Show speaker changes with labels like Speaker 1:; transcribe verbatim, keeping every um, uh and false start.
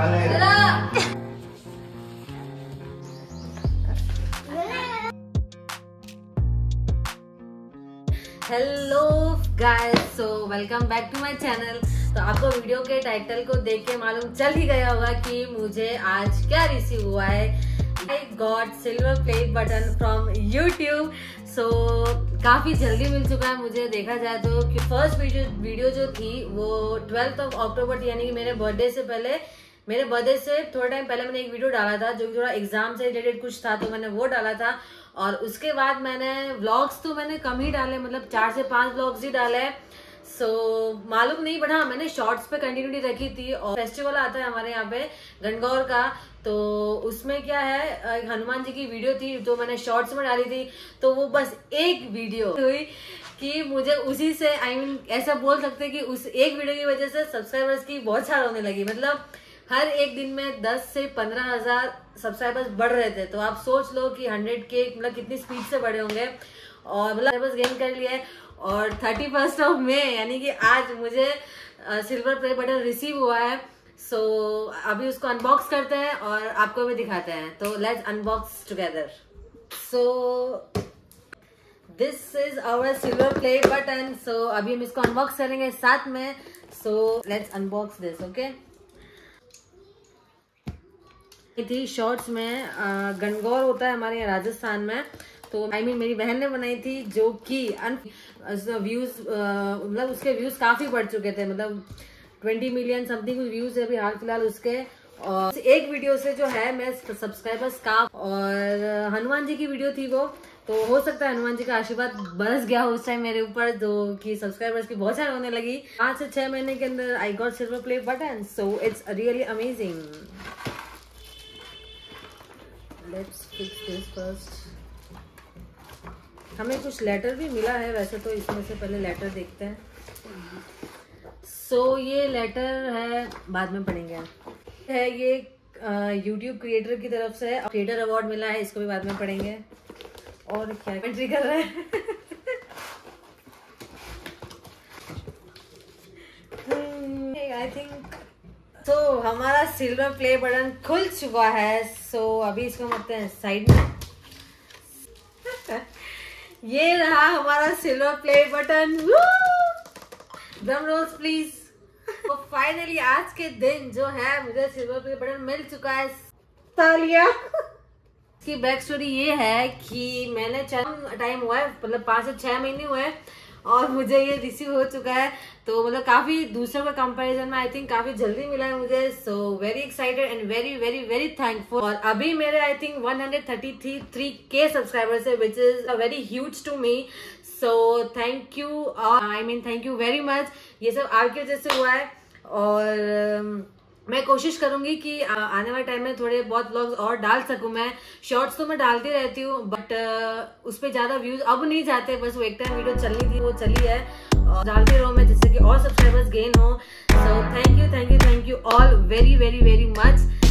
Speaker 1: Hello guys, so welcome back to my channel. तो आपको video के टाइटल को देख के मालूम चल ही गया होगा कि मुझे आज क्या रिसीव हुआ है। I got silver play button from YouTube। So so, काफी जल्दी मिल चुका है मुझे, देखा जाए तो कि फर्स्ट वीडियो वीडियो जो थी वो ट्वेल्थ ऑफ अक्टूबर यानी कि मेरे बर्थडे से पहले मेरे बर्थडे से थोड़ा टाइम पहले मैंने एक वीडियो डाला था जो थोड़ा एग्जाम से रिलेटेड कुछ था, तो मैंने वो डाला था। और उसके बाद मैंने व्लॉग्स तो मैंने कम ही डाले, मतलब चार से पांच व्लॉग्स ही डाले हैं। सो so, मालूम नहीं, बट हाँ मैंने शॉर्ट्स पे कंटिन्यूटी रखी थी। और फेस्टिवल आता है हमारे यहाँ पे गणगौर का, तो उसमें क्या है, हनुमान जी की वीडियो थी जो मैंने शॉर्ट्स में डाली थी। तो वो बस एक वीडियो हुई कि मुझे उसी से आई I मीन mean, ऐसा बोल सकते कि उस एक वीडियो की वजह से सब्सक्राइबर्स की बहुत सार होने लगी। मतलब हर एक दिन में दस से पंद्रह हजार सब्सक्राइबर्स बढ़ रहे थे। तो आप सोच लो कि हंड्रेड के मतलब कितनी स्पीड से बढ़े होंगे। और मतलब बस गेन कर लिया है। और थर्टी फर्स्ट ऑफ मे यानी कि आज मुझे सिल्वर प्ले बटन रिसीव हुआ है। सो so, अभी उसको अनबॉक्स करते हैं और आपको भी दिखाते हैं। तो let's unbox together. So this is our silver play button. So अभी हम इसको अनबॉक्स करेंगे साथ में। So let's unbox this, okay. थी शॉर्ट्स में गणगौर होता है हमारे यहाँ राजस्थान में, तो आई I मीन mean, मेरी बहन ने बनाई थी जो कि व्यूज मतलब उसके व्यूज काफी बढ़ चुके थे, मतलब ट्वेंटी मिलियन समथिंग व्यूज है अभी हाल फिलहाल उसके। और एक वीडियो से जो है मैं सब्सक्राइबर्स का, और हनुमान जी की वीडियो थी वो, तो हो सकता है हनुमान जी का आशीर्वाद बरस गया उस टाइम मेरे ऊपर, जो कि सब्सक्राइबर्स की बहुत सारी होने लगी। पांच से छह महीने के अंदर I got silver play button. So it's really amazing. Let's fix this first. हमें कुछ लेटर भी मिला है वैसे, तो इसमें से पहले लेटर देखते हैं। सो so, ये लेटर है, बाद में पढ़ेंगे। है ये यूट्यूब क्रिएटर की तरफ से क्रिएटर अवार्ड मिला है, इसको भी बाद में पढ़ेंगे। और क्या एंट्री कर रहा है आई थिंक तो हमारा सिल्वर प्ले बटन खुल चुका है। सो so, अभी इसको रखते हैं साइड में। ये रहा हमारा silver play button. Drum rolls please. तो फाइनली आज के दिन जो है मुझे सिल्वर प्ले बटन मिल चुका है। तालिया। इसकी बैक स्टोरी ये है कि मैंने टाइम हुआ है, मतलब पांच से छह महीने हुए हैं और मुझे ये रिसीव हो चुका है। तो मतलब काफी दूसरों के कंपैरिजन में आई थिंक काफी जल्दी मिला है मुझे। So very excited and very very very thankful. और अभी मेरे I think one hundred thirty three के सब्सक्राइबर्स है, which is a very huge to me. So thank you, I mean thank you very much. ये सब आपकी वजह से हुआ है। और uh, मैं कोशिश करूंगी कि आने वाले टाइम में थोड़े बहुत व्लॉग्स और डाल सकूं। मैं शॉर्ट्स तो मैं डालती रहती हूँ, बट उस पर ज्यादा व्यूज अब नहीं जाते। बस वो एक टाइम वीडियो चलनी थी, वो चली है, और डालती रहूं मैं जिससे कि और सब्सक्राइबर्स गेन हो। So thank you thank you thank you all very very very much.